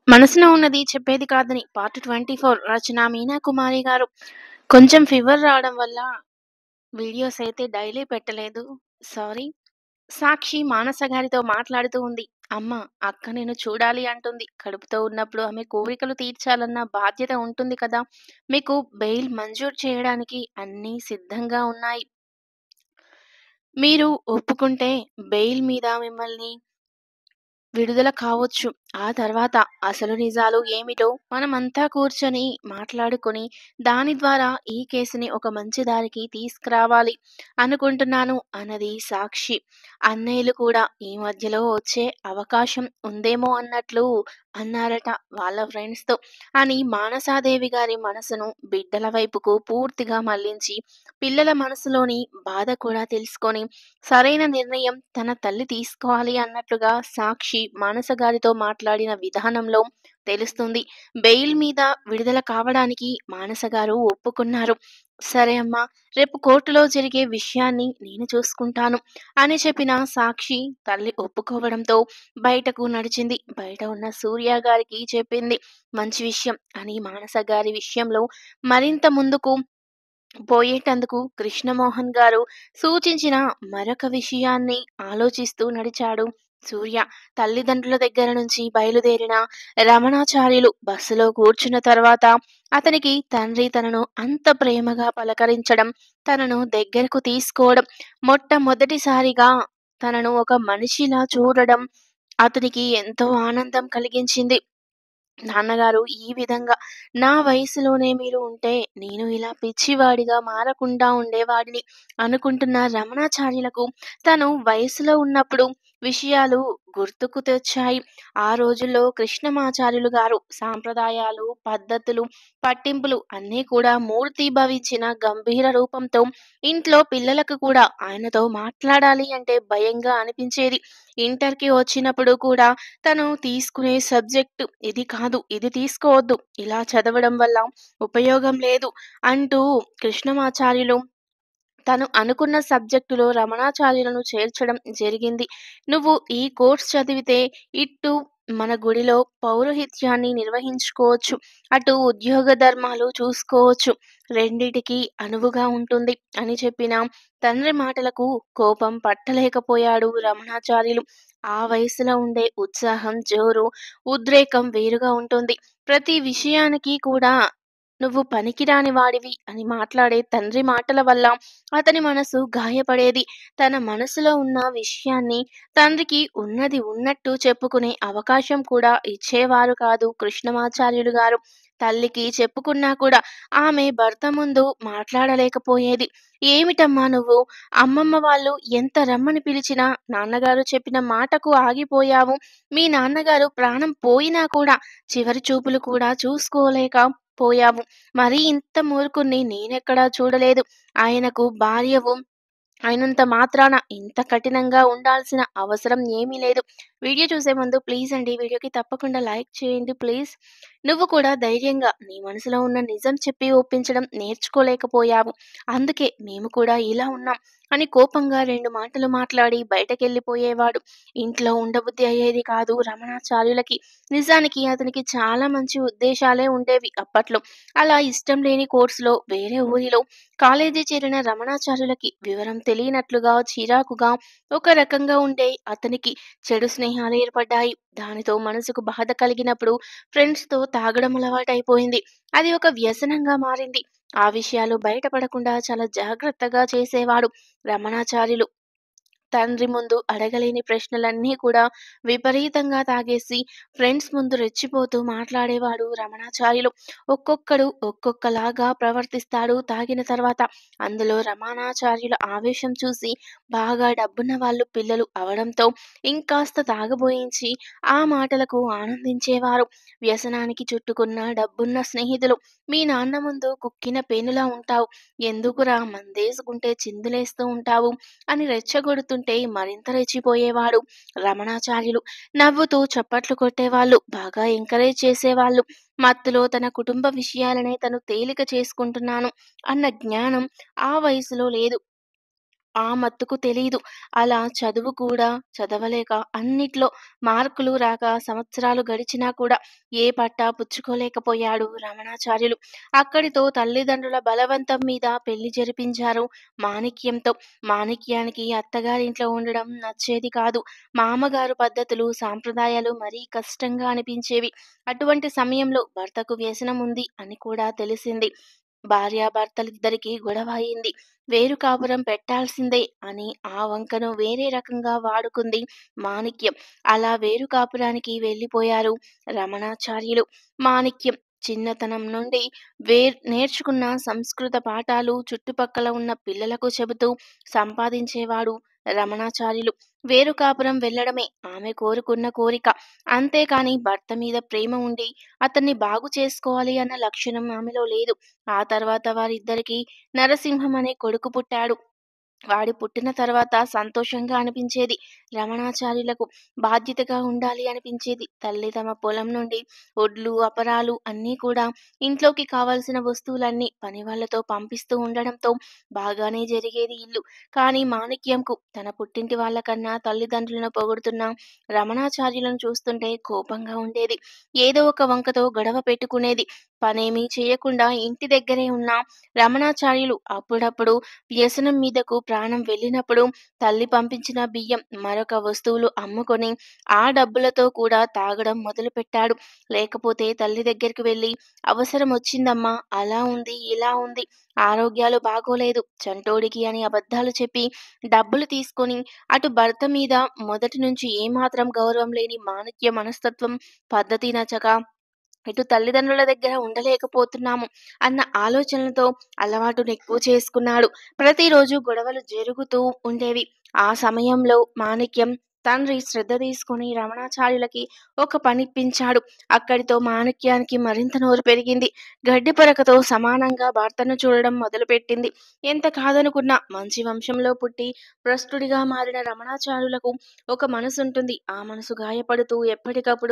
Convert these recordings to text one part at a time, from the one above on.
మనసులో ఉన్నది చెప్పేది కాదని పార్ట్ 24 రచన మీనా కుమారి గారు. కొంచెం ఫీవర్ రావడం వల్ల వీడియోస్ అయితే డైలీ పెట్టలేదు. సారీ. సాక్షి మానస గారితో మాట్లాడుతూ ఉంది. అమ్మ, అక్క నిన్ను చూడాలి అంటుంది. కడుపుతో ఉన్నప్పుడు ఆమె కోరికలు తీర్చాలన్న బాధ్యత ఉంటుంది కదా! మీకు బెయిల్ మంజూరు చేయడానికి అన్నీ సిద్ధంగా ఉన్నాయి. మీరు ఒప్పుకుంటే బెయిల్ మీద మిమ్మల్ని విడుదల కావచ్చు. ఆ తర్వాత అసలు నిజాలు ఏమిటో మనమంతా కూర్చొని మాట్లాడుకొని, దాని ద్వారా ఈ కేసుని ఒక మంచి దారికి తీసుకురావాలి అనుకుంటున్నాను అన్నది సాక్షి. అన్నయ్యలు కూడా ఈ మధ్యలో వచ్చే అవకాశం ఉందేమో అన్నట్లు అన్నారట వాళ్ళ ఫ్రెండ్స్‌తో అని మానసాదేవి గారి మనసును బిడ్డల వైపుకు పూర్తిగా మళ్లించి, పిల్లల మనసులోని బాధ కూడా తెలుసుకొని సరైన నిర్ణయం తన తల్లి తీసుకోవాలి అన్నట్లుగా సాక్షి మానస గారితో మాట్లాడిన విధానంలో తెలుస్తుంది. బెయిల్ మీద విడుదల కావడానికి మానస గారు ఒప్పుకున్నారు. సరే అమ్మా, రేపు కోర్టులో జరిగే విషయాన్ని నేను చూసుకుంటాను అని చెప్పిన సాక్షి తల్లి ఒప్పుకోవడంతో బయటకు నడిచింది. బయట ఉన్న సూర్య గారికి చెప్పింది. మంచి విషయం అని మానస గారి విషయంలో మరింత ముందుకు పోయేటందుకు కృష్ణమోహన్ గారు సూచించిన మరొక విషయాన్ని ఆలోచిస్తూ నడిచాడు సూర్య. తల్లిదండ్రుల దగ్గర నుంచి బయలుదేరిన రమణాచార్యులు బస్సులో కూర్చున్న తర్వాత అతనికి తండ్రి తనను అంత ప్రేమగా పలకరించడం, తనను దగ్గరకు తీసుకోవడం, మొట్టమొదటిసారిగా తనను ఒక మనిషిలా చూడడం అతనికి ఎంతో ఆనందం కలిగించింది. నాన్నగారు ఈ విధంగా నా వయసులోనే మీరు ఉంటే నేను ఇలా పిచ్చివాడిగా మారకుండా ఉండేవాడిని అనుకుంటున్న రమణాచార్యులకు తను వయసులో ఉన్నప్పుడు విషయాలు గుర్తుకు తెచ్చాయి. ఆ రోజుల్లో కృష్ణమాచార్యులు గారు సాంప్రదాయాలు, పద్ధతులు, పట్టింపులు అన్నీ కూడా మూర్తీభవించిన గంభీర రూపంతో ఇంట్లో పిల్లలకు కూడా ఆయనతో మాట్లాడాలి అంటే భయంగా అనిపించేది. ఇంటర్‌కి వచ్చినప్పుడు కూడా తను తీసుకునే సబ్జెక్టు ఇది కాదు, ఇది తీసుకోవద్దు, ఇలా చదవడం వల్ల ఉపయోగం లేదు అంటూ కృష్ణమాచార్యులు తను అనుకున్న సబ్జెక్టులో రమణాచార్యులను చేర్చడం జరిగింది. నువ్వు ఈ కోర్స్ చదివితే ఇటు మన గుడిలో పౌరోహిత్యాన్ని నిర్వహించుకోవచ్చు, అటు ఉద్యోగ ధర్మాలు చూసుకోవచ్చు. రెండిటికి అనువుగా ఉంటుంది అని చెప్పిన తండ్రి మాటలకు కోపం పట్టలేకపోయాడు రమణాచార్యులు. ఆ వయసులో ఉండే ఉత్సాహం, జోరు, ఉద్రేకం వేరుగా ఉంటుంది. ప్రతి విషయానికి కూడా నువ్వు పనికిరాని వాడివి అని మాట్లాడే తండ్రి మాటల వల్ల అతని మనసు గాయపడేది. తన మనసులో ఉన్న విషయాన్ని తండ్రికి ఉన్నది ఉన్నట్టు చెప్పుకునే అవకాశం కూడా ఇచ్చేవారు కాదు కృష్ణమాచార్యులు గారు. తల్లికి చెప్పుకున్నా కూడా ఆమె భర్త ముందు మాట్లాడలేకపోయేది. ఏమిటమ్మా నువ్వు, అమ్మమ్మ వాళ్ళు ఎంత రమ్మని పిలిచినా నాన్నగారు చెప్పిన మాటకు ఆగిపోయావు. మీ నాన్నగారు ప్రాణం పోయినా కూడా చివరి చూపులు కూడా చూసుకోలేక పోయావు. మరీ ఇంత మూర్ఖుణ్ణి నేనెక్కడా చూడలేదు. ఆయనకు భార్యవు అయినంత మాత్రాన ఇంత కఠినంగా ఉండాల్సిన అవసరం ఏమీ లేదు. వీడియో చూసే ముందు ప్లీజ్ అండి వీడియోకి తప్పకుండా లైక్ చేయండి ప్లీజ్. నువ్వు కూడా ధైర్యంగా నీ మనసులో ఉన్న నిజం చెప్పి ఒప్పించడం నేర్చుకోలేకపోయావు. అందుకే మేము కూడా ఇలా ఉన్నాం అని కోపంగా 2 మాటలు మాట్లాడి బయటకెళ్ళిపోయేవాడు. ఇంట్లో ఉండబుద్ధి అయ్యేది కాదు రమణాచార్యులకి. నిజానికి అతనికి చాలా మంచి ఉద్దేశాలే ఉండేవి అప్పట్లో. అలా ఇష్టం లేని కోర్సులో వేరే ఊరిలో కాలేజీ చేరిన రమణాచార్యులకి వివరం తెలియనట్లుగా, చిరాకుగా, ఒక రకంగా ఉండే అతనికి చెడు స్నేహాలు ఏర్పడ్డాయి. దానితో మనసుకు బాధ కలిగినప్పుడు ఫ్రెండ్స్‌తో తాగడం అలవాటైపోయింది. అది ఒక వ్యసనంగా మారింది. ఆ విషయాలు బయటపడకుండా చాలా జాగ్రత్తగా చేసేవాడు రమణాచార్యులు. తండ్రి ముందు అడగలేని ప్రశ్నలన్నీ కూడా విపరీతంగా తాగేసి ఫ్రెండ్స్ ముందు రెచ్చిపోతూ మాట్లాడేవాడు రమణాచార్యులు. ఒక్కొక్కడు ఒక్కొక్కలాగా ప్రవర్తిస్తాడు తాగిన తర్వాత. అందులో రమణాచార్యుల ఆవేశం చూసి బాగా డబ్బున్న వాళ్ళు పిల్లలు అవడంతో ఇంకాస్త తాగబోయించి ఆ మాటలకు ఆనందించేవారు. వ్యసనానికి చుట్టుకున్న డబ్బున్న స్నేహితులు మీ నాన్న ముందు కుక్కిన పేనులా ఉంటావు, ఎందుకురా మందేసుకుంటే చిందులేస్తూ ఉంటావు అని రెచ్చగొడుతుంటే మరింత రెచ్చిపోయేవాడు రమణాచార్యులు. నవ్వుతూ చప్పట్లు కొట్టేవాళ్ళు, బాగా ఎంకరేజ్ చేసేవాళ్ళు. మత్తులో తన కుటుంబ విషయాలనే తను తేలిక చేసుకుంటున్నాను అన్న జ్ఞానం ఆ వయసులో లేదు. ఆ మత్తుకు తెలీదు. అలా చదువు కూడా చదవలేక, అన్నిట్లో మార్కులు రాక సంవత్సరాలు గడిచినా కూడా ఏ పట్టా పుచ్చుకోలేకపోయాడు రమణాచార్యులు. అక్కడితో తల్లిదండ్రుల బలవంతం మీద పెళ్లి జరిపించారు మాణిక్యంతో. మాణిక్యానికి అత్తగారింట్లో ఉండడం నచ్చేది కాదు. మామగారు పద్ధతులు, సాంప్రదాయాలు మరీ కష్టంగా అనిపించేవి. అటువంటి సమయంలో భర్తకు వ్యసనం ఉంది అని కూడా తెలిసింది. భార్యాభర్తలిద్దరికీ గొడవ అయింది. వేరు కాపురం పెట్టాల్సిందే అని ఆ వంకను వేరే రకంగా వాడుకుంది మాణిక్యం. అలా వేరు కాపురానికి వెళ్ళిపోయారు రమణాచార్యులు. మాణిక్యం చిన్నతనం నుండి నేర్చుకున్న సంస్కృత పాఠాలు చుట్టుపక్కల ఉన్న పిల్లలకు చెబుతూ సంపాదించేవాడు రమణాచార్యులు. వేరు కాపురం వెళ్ళడమే ఆమె కోరుకున్న కోరిక. అంతేకాని భర్త మీద ప్రేమ ఉండి అతన్ని బాగు చేసుకోవాలి అన్న లక్షణం ఆమెలో లేదు. ఆ తర్వాత వారిద్దరికీ నరసింహం అనే కొడుకు పుట్టాడు. వాడు పుట్టిన తర్వాత సంతోషంగా అనిపించేది రమణాచార్యులకు. బాధ్యతగా ఉండాలి అనిపించేది. తల్లి తమ పొలం నుండి ఒడ్లు, అపరాలు అన్నీ కూడా ఇంట్లోకి కావలసిన వస్తువులన్నీ పనివాళ్లతో పంపిస్తూ ఉండడంతో బాగానే జరిగేది ఇల్లు. కానీ మాణిక్యంకు తన పుట్టింటి వాళ్ళకన్నా తల్లిదండ్రులను పొగుడుతున్న రమణాచార్యులను చూస్తుంటే కోపంగా ఉండేది. ఏదో ఒక వంకతో గొడవ పెట్టుకునేది. పనేమీ చేయకుండా ఇంటి దగ్గరే ఉన్న రమణాచార్యులు అప్పుడప్పుడు వ్యసనం మీదకు ప్రాణం వెళ్ళినప్పుడు తల్లి పంపించిన బియ్యం, మరొక వస్తువులు అమ్ముకొని ఆ డబ్బులతో కూడా తాగడం మొదలుపెట్టాడు. లేకపోతే తల్లి దగ్గరికి వెళ్ళి అవసరం వచ్చిందమ్మా, అలా ఉంది, ఇలా ఉంది, ఆరోగ్యాలు బాగోలేదు, చంటోడికి అని అబద్ధాలు చెప్పి డబ్బులు తీసుకొని అటు భర్త మీద మొదటి నుంచి ఏమాత్రం గౌరవం లేని మాణిక్య మనస్తత్వం, పద్ధతి నచ్చక ఇటు తల్లిదండ్రుల దగ్గర ఉండలేకపోతున్నాము అన్న ఆలోచనలతో అలవాటును ఎక్కువ చేసుకున్నాడు. ప్రతిరోజు గొడవలు జరుగుతూ ఉండేవి. ఆ సమయంలో మాణిక్యం తండ్రి శ్రద్ధ తీసుకొని రమణాచార్యులకి ఒక పనిప్పించాడు. అక్కడితో మాణిక్యానికి మరింత నోరు పెరిగింది. గడ్డి పరకతో సమానంగా భర్తను చూడడం మొదలుపెట్టింది. ఎంత కాదనుకున్నా మంచి వంశంలో పుట్టి భ్రష్టుడిగా మారిన రమణాచార్యులకు ఒక మనసుంటుంది. ఆ మనసు గాయపడుతూ ఎప్పటికప్పుడు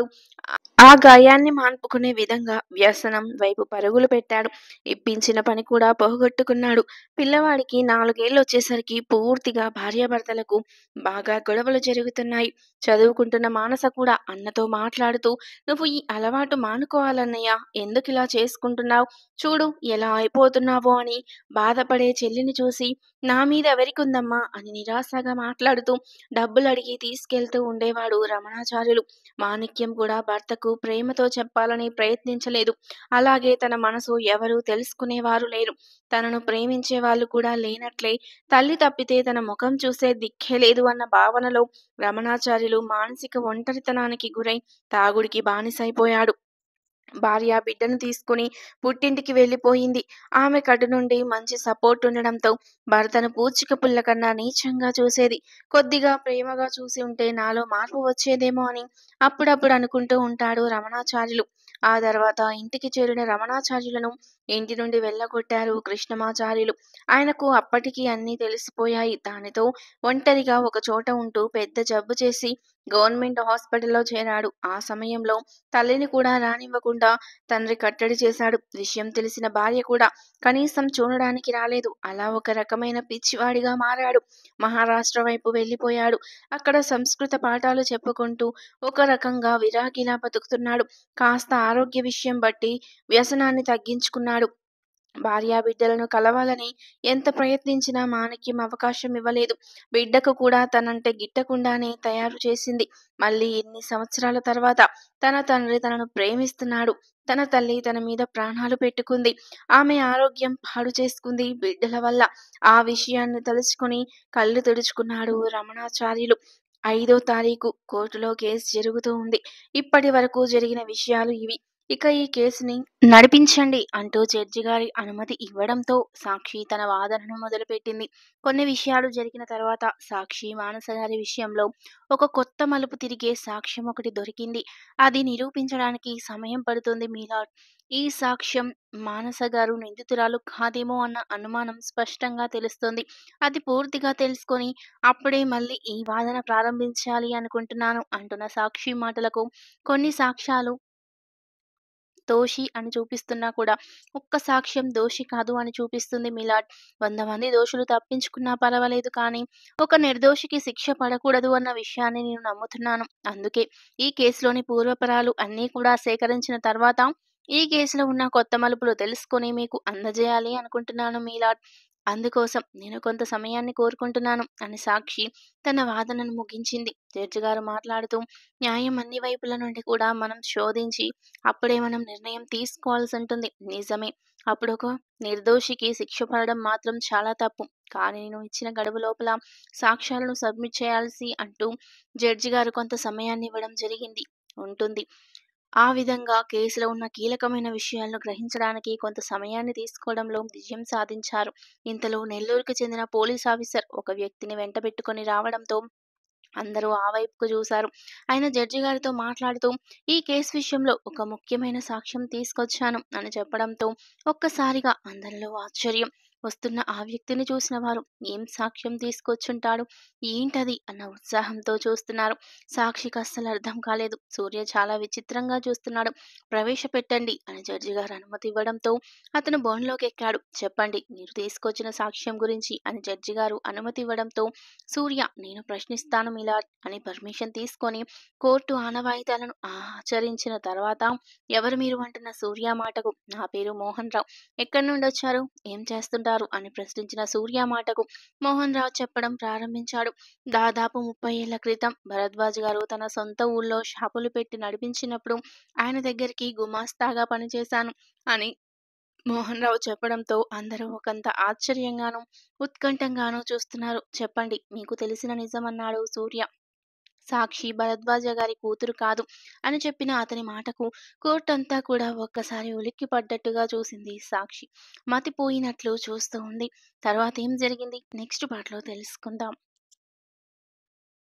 ఆ గాయాన్ని మాన్పుకునే విధంగా వ్యసనం వైపు పరుగులు పెట్టాడు. ఇప్పించిన పని కూడా పోగొట్టుకున్నాడు. పిల్లవాడికి 4 వచ్చేసరికి పూర్తిగా భార్యాభర్తలకు బాగా గొడవలు జరుగుతున్నాయి. చదువుకుంటున్న మానస కూడా అన్నతో మాట్లాడుతూ, "నువ్వు ఈ అలవాటు మానుకోవాలన్నయ్య, ఎందుకిలా చేసుకుంటున్నావు? చూడు ఎలా అయిపోతున్నావో" అని బాధపడే చెల్లిని చూసి, "నా మీద ఎవరికుందమ్మా" అని నిరాశగా మాట్లాడుతూ డబ్బులు అడిగి తీసుకెళ్తూ ఉండేవాడు రమణాచార్యులు. మాణిక్యం కూడా భర్తకు ప్రేమతో చెప్పాలని ప్రయత్నించలేదు. అలాగే తన మనసు ఎవరూ తెలుసుకునేవారు లేరు. తనను ప్రేమించే వాళ్ళు కూడా లేనట్లే, తల్లి తప్పితే తన ముఖం చూసే దిక్కే లేదు అన్న భావనలో రమణాచార్యులు మానసిక ఒంటరితనానికి గురై తాగుడికి బానిసైపోయాడు. భార్య బిడ్డను తీసుకుని పుట్టింటికి వెళ్ళిపోయింది. ఆమె కటు నుండి మంచి సపోర్ట్ ఉండడంతో భర్తను పూచిక పుల్ల కన్నా నీచంగా చూసేది. కొద్దిగా ప్రేమగా చూసి ఉంటే నాలో మార్పు వచ్చేదేమో అని అప్పుడప్పుడు అనుకుంటూ ఉంటాడు రమణాచార్యులు. ఆ తర్వాత ఇంటికి చేరిన రమణాచార్యులను ఇంటి నుండి వెళ్ళగొట్టారు కృష్ణమాచార్యులు. ఆయనకు అప్పటికి అన్నీ తెలిసిపోయాయి. దానితో ఒంటరిగా ఒక చోట ఉంటూ పెద్ద జబ్బు చేసి గవర్నమెంట్ హాస్పిటల్లో చేరాడు. ఆ సమయంలో తల్లిని కూడా రానివ్వకుండా తండ్రి కట్టడి చేశాడు. విషయం తెలిసిన భార్య కూడా కనీసం చూడడానికి రాలేదు. అలా ఒక రకమైన పిచ్చివాడిగా మారాడు. మహారాష్ట్ర వైపు వెళ్ళిపోయాడు. అక్కడ సంస్కృత పాఠాలు చెప్పుకుంటూ ఒక రకంగా విరాగిలా బతుకుతున్నాడు. కాస్త ఆరోగ్య విషయం బట్టి వ్యసనాన్ని తగ్గించుకున్నాడు. భార్యాబిడ్డలను కలవాలని ఎంత ప్రయత్నించినా మాణిక్యం అవకాశం ఇవ్వలేదు. బిడ్డకు కూడా తనంటే గిట్టకుండానే తయారు చేసింది. మళ్ళీ ఇన్ని సంవత్సరాల తర్వాత తన తండ్రి తనను ప్రేమిస్తున్నాడు. తన తల్లి తన మీద ప్రాణాలు పెట్టుకుంది. ఆమె ఆరోగ్యం పాడు చేసుకుంది బిడ్డల వల్ల. ఆ విషయాన్ని తలుచుకుని కళ్ళు తుడుచుకున్నాడు రమణాచార్యులు. 5వ తారీఖు కోర్టులో కేసు జరుగుతూ ఉంది. ఇప్పటి వరకు జరిగిన విషయాలు ఇవి. ఇక ఈ కేసుని నడిపించండి అంటూ జడ్జి గారి అనుమతి ఇవ్వడంతో సాక్షి తన వాదనను మొదలుపెట్టింది. కొన్ని విషయాలు జరిగిన తర్వాత సాక్షి మానస గారి విషయంలో ఒక కొత్త మలుపు తిరిగే సాక్ష్యం ఒకటి దొరికింది. అది నిరూపించడానికి సమయం పడుతుంది మీలాడ్. ఈ సాక్ష్యం మానస గారు నిందితురాలు కాదేమో అన్న అనుమానం స్పష్టంగా తెలుస్తోంది. అది పూర్తిగా తెలుసుకొని అప్పుడే మళ్ళీ ఈ వాదన ప్రారంభించాలి అనుకుంటున్నాను అంటున్న సాక్షి మాటలకు కొన్ని సాక్ష్యాలు దోషి అని చూపిస్తున్నా కూడా ఒక్క సాక్ష్యం దోషి కాదు అని చూపిస్తుంది మిలాట్. 100 మంది దోషులు తప్పించుకున్నా పర్వాలేదు కానీ ఒక నిర్దోషికి శిక్ష పడకూడదు అన్న విషయాన్ని నేను నమ్ముతున్నాను. అందుకే ఈ కేసులోని పూర్వపరాలు అన్నీ కూడా సేకరించిన తర్వాత ఈ కేసులో ఉన్న కొత్త మలుపులు తెలుసుకొని మీకు అందజేయాలి అనుకుంటున్నాను మీలాట్. అందుకోసం నేను కొంత సమయాన్ని కోరుకుంటున్నాను అని సాక్షి తన వాదనను ముగించింది. జడ్జి గారు మాట్లాడుతూ, న్యాయం అన్ని వైపుల నుండి కూడా మనం శోధించి అప్పుడే మనం నిర్ణయం తీసుకోవాల్సి ఉంటుంది. నిజమే. అప్పుడొక నిర్దోషికి శిక్ష పడడం మాత్రం చాలా తప్పు. కానీ నేను ఇచ్చిన గడువు లోపల సాక్ష్యాలను సబ్మిట్ చేయాల్సి అంటూ జడ్జి గారు కొంత సమయాన్ని ఇవ్వడం జరిగింది. ఉంటుంది. ఆ విధంగా కేసులో ఉన్న కీలకమైన విషయాలను గ్రహించడానికి కొంత సమయాన్ని తీసుకోవడంలో విజయం సాధించారు. ఇంతలో నెల్లూరుకు చెందిన పోలీస్ ఆఫీసర్ ఒక వ్యక్తిని వెంటబెట్టుకొని రావడంతో అందరూ ఆ వైపుకు చూశారు. ఆయన జడ్జి గారితో మాట్లాడుతూ, ఈ కేసు విషయంలో ఒక ముఖ్యమైన సాక్ష్యం తీసుకొచ్చాను అని చెప్పడంతో ఒక్కసారిగా అందరిలో ఆశ్చర్యం. వస్తున్న ఆ వ్యక్తిని చూసిన వారు ఏం సాక్ష్యం తీసుకొచ్చుంటాడు, ఏంటది అన్న ఉత్సాహంతో చూస్తున్నారు. సాక్షికి అస్సలు అర్థం కాలేదు. సూర్య చాలా విచిత్రంగా చూస్తున్నాడు. ప్రవేశపెట్టండి అని జడ్జి గారు అనుమతి ఇవ్వడంతో అతను బోన్లోకి ఎక్కాడు. చెప్పండి మీరు తీసుకొచ్చిన సాక్ష్యం గురించి అని జడ్జి గారు అనుమతి ఇవ్వడంతో సూర్య నేను ప్రశ్నిస్తాను మిలాడ్ అని పర్మిషన్ తీసుకొని కోర్టు ఆనవాయితీలను ఆచరించిన తర్వాత ఎవరు మీరు అంటున్న సూర్య మాటకు నా పేరు మోహన్ రావు, ఎక్కడి నుండి వచ్చారు, ఏం చేస్తుంటారు అని ప్రశ్నించిన సూర్య మాటకు మోహన్ రావు చెప్పడం ప్రారంభించాడు. దాదాపు 30 ఏళ్ల క్రితం భరద్వాజ్ గారు తన సొంత ఊళ్ళో షాపులు పెట్టి నడిపించినప్పుడు ఆయన దగ్గరికి గుమాస్తాగా పనిచేశాను అని మోహన్ రావు చెప్పడంతో అందరూ ఒకంత ఆశ్చర్యంగానూ ఉత్కంఠంగానూ చూస్తున్నారు. చెప్పండి మీకు తెలిసిన నిజం అన్నాడు సూర్య. సాక్షి భరద్వాజ గారి కూతురు కాదు అని చెప్పిన అతని మాటకు కోర్టంతా కూడా ఒక్కసారి ఉలిక్కి పడ్డట్టుగా చూసింది సాక్షి. మతిపోయినట్లు చూస్తూ ఉంది. తర్వాత ఏం జరిగింది నెక్స్ట్ పార్ట్లో తెలుసుకుందాం.